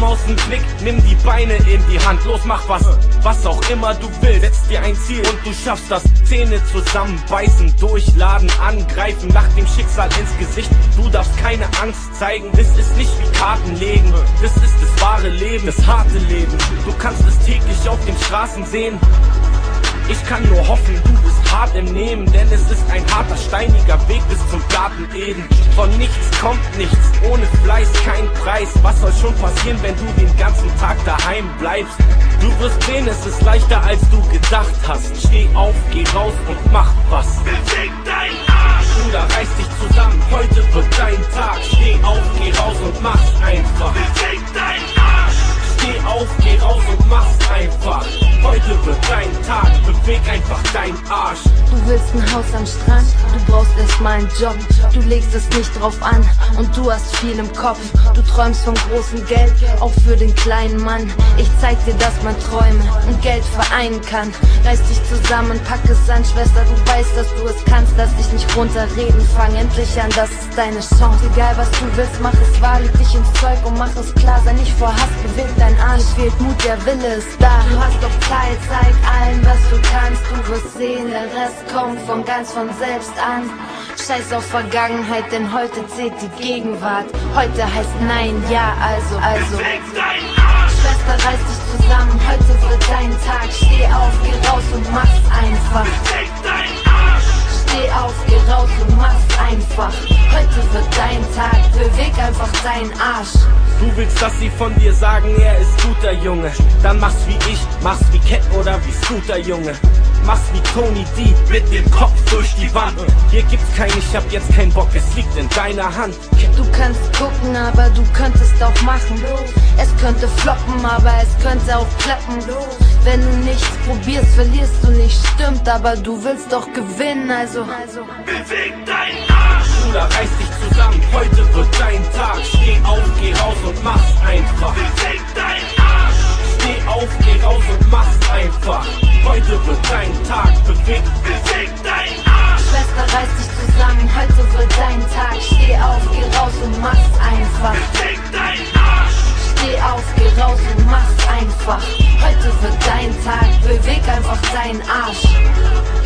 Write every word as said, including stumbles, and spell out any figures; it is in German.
aus dem Blick, nimm die Beine in die Hand. Los, mach was, was auch immer du willst. Setz dir ein Ziel und du schaffst das. Zähne zusammenbeißen, durchladen, angreifen, nach dem Schicksal ins Gesicht. Du darfst keine Angst zeigen, das ist nicht wie Karten legen. Das ist das wahre Leben, das harte Leben. Du kannst es täglich auf den Straßen sehen. Ich kann nur hoffen, du bist hart im Nehmen, denn es ist ein harter, steiniger Weg bis zum Garten Eden. Von nichts kommt nichts, ohne Fleiß kein Preis. Was soll schon passieren, wenn du den ganzen Tag daheim bleibst? Du wirst sehen, es ist leichter als du gedacht hast. Steh auf, geh raus und mach was. Beweg dein Arsch! Bruder, reiß dich zusammen, heute wird dein Tag. Steh auf, geh raus und mach's einfach. Beweg dein Arsch! Steh auf, geh raus und mach's einfach. Heute wird dein Tag, beweg einfach dein Arsch. Du willst ein Haus am Strand, du brauchst erstmal einen Job. Du legst es nicht drauf an und du hast viel im Kopf. Du träumst von großem Geld, auch für den kleinen Mann. Ich zeig dir, dass man Träume und Geld vereinen kann. Reiß dich zusammen, pack es an, Schwester, du weißt, dass du es kannst. Lass dich nicht runterreden, fang endlich an, das ist deine Chance. Egal was du willst, mach es wahr, leg dich ins Zeug und mach es klar. Sei nicht vor Hass, beweg dein Arsch, fehlt Mut, der Wille ist da. Du hast doch Zeit, zeig allen, was du kannst. Du wirst sehen, der Rest kommt von ganz von selbst an. Scheiß auf Vergangenheit, denn heute zählt die Gegenwart. Heute heißt Nein, ja, also, also. Beweg dein Arsch! Schwester, reiß dich zusammen, heute wird dein Tag. Steh auf, geh raus und mach's einfach. Beweg dein Arsch! Steh auf, geh raus und mach's einfach. Heute wird dein Tag, beweg einfach deinen Arsch. Du willst, dass sie von dir sagen, er ist guter Junge. Dann mach's wie ich, mach's wie Cat oder wie Scooter, Junge. Mach's wie Tony D, mit dem Kopf durch die Wand. Hier gibt's kein Ich hab jetzt keinen Bock, es liegt in deiner Hand. Du kannst gucken, aber du könntest auch machen. Es könnte floppen, aber es könnte auch klappen. Wenn du nichts probierst, verlierst du nicht, stimmt. Aber du willst doch gewinnen, also Beweg dein Arsch! Bruder, reiß dich zusammen, heute wird dein Tag. Steh auf, geh raus und mach's einfach. Beweg dein Arsch! Steh auf, geh raus und mach's einfach. Heute wird dein Tag, beweg, beweg dein Arsch! Schwester, reiß dich zusammen, heute wird dein Tag. Steh auf, geh raus und mach's einfach. Beweg dein Arsch! Steh auf, geh raus und mach's einfach. Heute wird dein Tag, beweg einfach deinen Arsch.